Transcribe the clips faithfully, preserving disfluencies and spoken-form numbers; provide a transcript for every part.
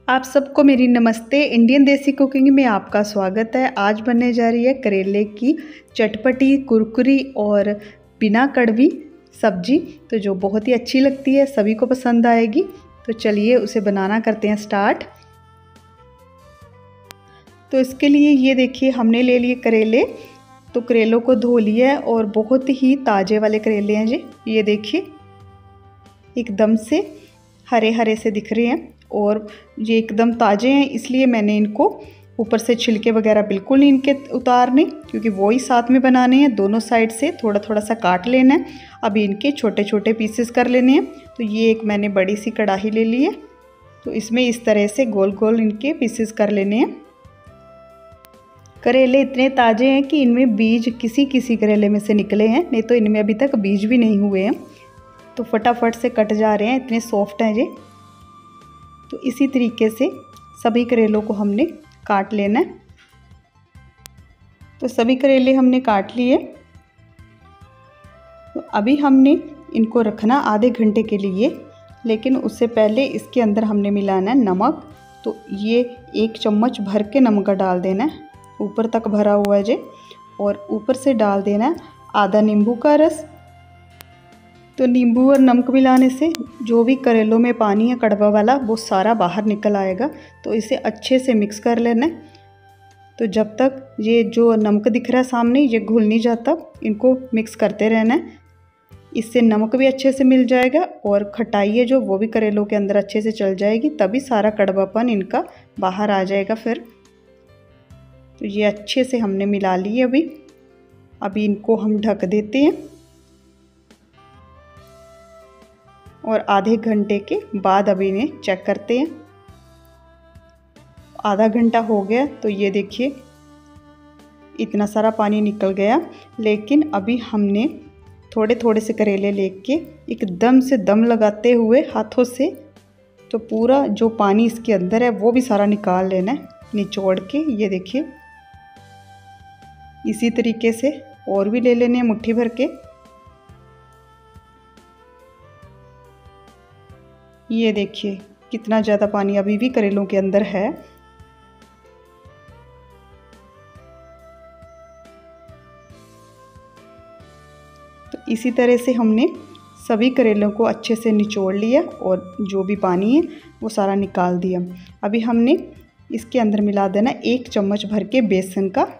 आप सबको मेरी नमस्ते। इंडियन देसी कुकिंग में आपका स्वागत है। आज बनने जा रही है करेले की चटपटी, कुरकुरी और बिना कड़वी सब्जी, तो जो बहुत ही अच्छी लगती है, सभी को पसंद आएगी। तो चलिए उसे बनाना करते हैं स्टार्ट। तो इसके लिए ये देखिए, हमने ले लिए करेले। तो करेलों को धो लिया है और बहुत ही ताज़े वाले करेले हैं जी। ये देखिए, एकदम से हरे हरे से दिख रहे हैं और ये एकदम ताज़े हैं, इसलिए मैंने इनको ऊपर से छिलके वगैरह बिल्कुल नहीं इनके उतारने, क्योंकि वो ही साथ में बनाने हैं। दोनों साइड से थोड़ा थोड़ा सा काट लेना है। अभी इनके छोटे छोटे पीसेस कर लेने हैं। तो ये एक मैंने बड़ी सी कढ़ाई ले ली है, तो इसमें इस तरह से गोल गोल इनके पीसेस कर लेने हैं। करेले इतने ताज़े हैं कि इनमें बीज किसी किसी करेले में से निकले हैं, नहीं तो इनमें अभी तक बीज भी नहीं हुए हैं। तो फटाफट से कट जा रहे हैं, इतने सॉफ्ट हैं ये। तो इसी तरीके से सभी करेलों को हमने काट लेना है। तो सभी करेले हमने काट लिए। तो अभी हमने इनको रखना आधे घंटे के लिए, लेकिन उससे पहले इसके अंदर हमने मिलाना है नमक। तो ये एक चम्मच भर के नमक डाल देना है, ऊपर तक भरा हुआ है जे। और ऊपर से डाल देना है आधा नींबू का रस। तो नींबू और नमक मिलाने से जो भी करेलों में पानी है कड़वा वाला, वो सारा बाहर निकल आएगा। तो इसे अच्छे से मिक्स कर लेना है। तो जब तक ये जो नमक दिख रहा है सामने, ये घुल नहीं जाता, इनको मिक्स करते रहना है। इससे नमक भी अच्छे से मिल जाएगा और खटाई है जो, वो भी करेलों के अंदर अच्छे से चल जाएगी, तभी सारा कड़वापन इनका बाहर आ जाएगा फिर। तो ये अच्छे से हमने मिला लिए। अभी अभी इनको हम ढक देते हैं और आधे घंटे के बाद अभी इन्हें चेक करते हैं। आधा घंटा हो गया, तो ये देखिए इतना सारा पानी निकल गया। लेकिन अभी हमने थोड़े थोड़े से करेले लेके एकदम से दम लगाते हुए हाथों से, तो पूरा जो पानी इसके अंदर है वो भी सारा निकाल लेना है निचोड़ के। ये देखिए, इसी तरीके से और भी ले लेने हैं मुट्ठी भर के। ये देखिए कितना ज़्यादा पानी अभी भी करेलों के अंदर है। तो इसी तरह से हमने सभी करेलों को अच्छे से निचोड़ लिया और जो भी पानी है वो सारा निकाल दिया। अभी हमने इसके अंदर मिला देना एक चम्मच भर के बेसन का।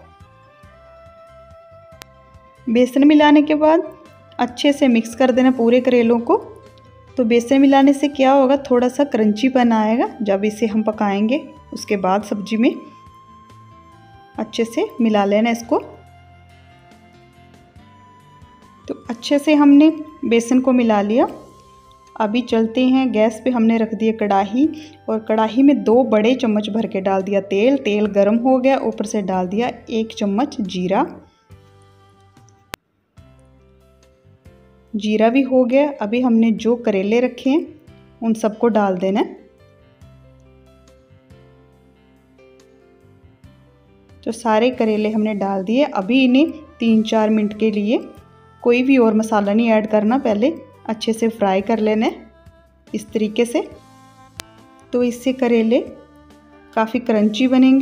बेसन मिलाने के बाद अच्छे से मिक्स कर देना पूरे करेलों को। तो बेसन मिलाने से क्या होगा, थोड़ा सा क्रंचीपन आएगा जब इसे हम पकाएंगे। उसके बाद सब्जी में अच्छे से मिला लेना इसको। तो अच्छे से हमने बेसन को मिला लिया। अभी चलते हैं, गैस पे हमने रख दिया कढ़ाई और कढ़ाई में दो बड़े चम्मच भर के डाल दिया तेल। तेल गरम हो गया, ऊपर से डाल दिया एक चम्मच जीरा। जीरा भी हो गया। अभी हमने जो करेले रखे हैं उन सबको डाल देना है। तो सारे करेले हमने डाल दिए। अभी इन्हें तीन चार मिनट के लिए कोई भी और मसाला नहीं ऐड करना, पहले अच्छे से फ्राई कर लेना है इस तरीके से। तो इससे करेले काफ़ी क्रंची बनेंगे।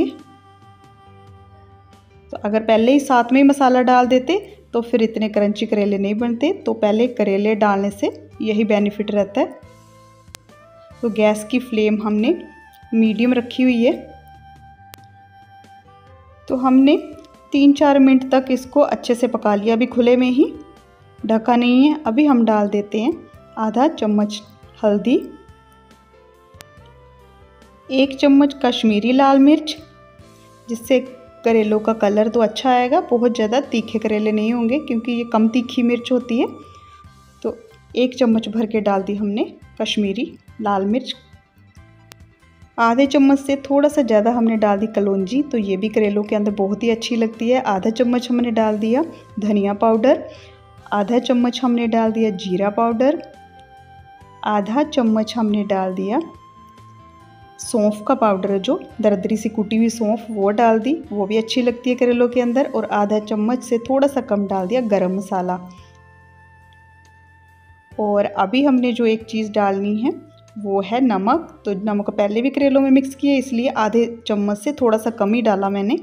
तो अगर पहले ही साथ में ही मसाला डाल देते तो फिर इतने क्रंची करेले नहीं बनते। तो पहले करेले डालने से यही बेनिफिट रहता है। तो गैस की फ्लेम हमने मीडियम रखी हुई है। तो हमने तीन चार मिनट तक इसको अच्छे से पका लिया, अभी खुले में ही, ढका नहीं है। अभी हम डाल देते हैं आधा चम्मच हल्दी, एक चम्मच कश्मीरी लाल मिर्च, जिससे करेलों का कलर तो अच्छा आएगा। बहुत ज़्यादा तीखे करेले नहीं होंगे क्योंकि ये कम तीखी मिर्च होती है। तो एक चम्मच भर के डाल दी हमने कश्मीरी लाल मिर्च। आधे चम्मच से थोड़ा सा ज़्यादा हमने डाल दी कलौंजी, तो ये भी करेलों के अंदर बहुत ही अच्छी लगती है। आधा चम्मच हमने डाल दिया धनिया पाउडर, आधा चम्मच हमने डाल दिया जीरा पाउडर, आधा चम्मच हमने डाल दिया सौंफ का पाउडर है, जो दरदरी सी कुटी हुई सौंफ, वो डाल दी, वो भी अच्छी लगती है करेलों के अंदर। और आधा चम्मच से थोड़ा सा कम डाल दिया गरम मसाला। और अभी हमने जो एक चीज़ डालनी है वो है नमक। तो नमक पहले भी करेलों में मिक्स किया, इसलिए आधे चम्मच से थोड़ा सा कम ही डाला मैंने।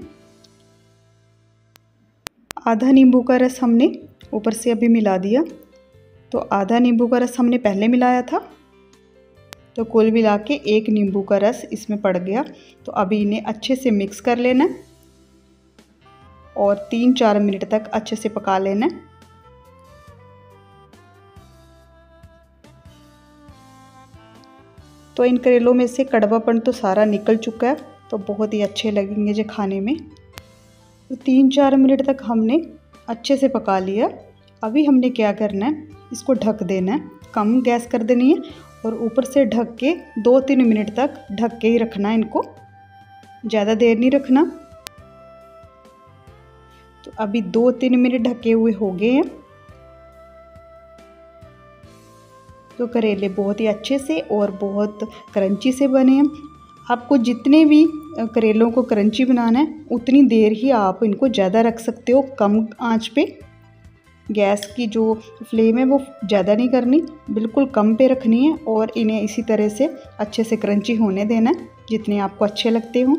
आधा नींबू का रस हमने ऊपर से अभी मिला दिया। तो आधा नींबू का रस हमने पहले मिलाया था, तो कुल मिला के एक नींबू का रस इसमें पड़ गया। तो अभी इन्हें अच्छे से मिक्स कर लेना और तीन चार मिनट तक अच्छे से पका लेना। तो इन करेलों में से कड़वापन तो सारा निकल चुका है, तो बहुत ही अच्छे लगेंगे जो खाने में। तो तीन चार मिनट तक हमने अच्छे से पका लिया। अभी हमने क्या करना है, इसको ढक देना है, कम गैस कर देनी है और ऊपर से ढक के दो तीन मिनट तक ढक के ही रखना है इनको, ज़्यादा देर नहीं रखना। तो अभी दो तीन मिनट ढके हुए हो गए हैं। तो करेले बहुत ही अच्छे से और बहुत क्रंची से बने हैं। आपको जितने भी करेलों को क्रंची बनाना है उतनी देर ही आप इनको ज़्यादा रख सकते हो, कम आंच पे। गैस की जो फ्लेम है वो ज़्यादा नहीं करनी, बिल्कुल कम पे रखनी है और इन्हें इसी तरह से अच्छे से क्रंची होने देना है जितने आपको अच्छे लगते हों।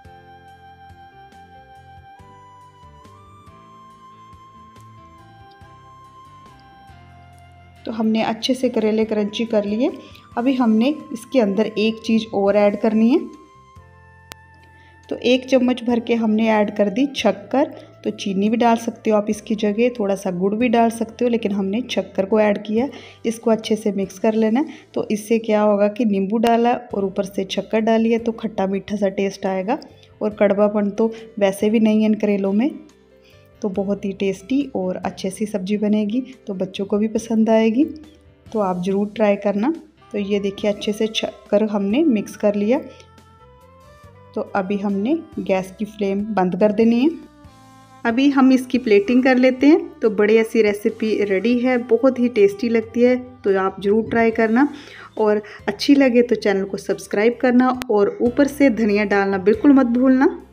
तो हमने अच्छे से करेले क्रंची कर लिए। अभी हमने इसके अंदर एक चीज़ और ऐड करनी है। तो एक चम्मच भर के हमने ऐड कर दी शक्कर। तो चीनी भी डाल सकते हो आप इसकी जगह, थोड़ा सा गुड़ भी डाल सकते हो, लेकिन हमने शक्कर को ऐड किया। इसको अच्छे से मिक्स कर लेना। तो इससे क्या होगा कि नींबू डाला और ऊपर से शक्कर डाली है तो खट्टा मीठा सा टेस्ट आएगा और कड़वापन तो वैसे भी नहीं है इन करेलों में। तो बहुत ही टेस्टी और अच्छे सी सब्ज़ी बनेगी, तो बच्चों को भी पसंद आएगी। तो आप ज़रूर ट्राई करना। तो ये देखिए अच्छे से शक्कर हमने मिक्स कर लिया। तो अभी हमने गैस की फ्लेम बंद कर देनी है। अभी हम इसकी प्लेटिंग कर लेते हैं। तो बड़ी ऐसी रेसिपी रेडी है, बहुत ही टेस्टी लगती है। तो आप ज़रूर ट्राई करना और अच्छी लगे तो चैनल को सब्सक्राइब करना और ऊपर से धनिया डालना बिल्कुल मत भूलना।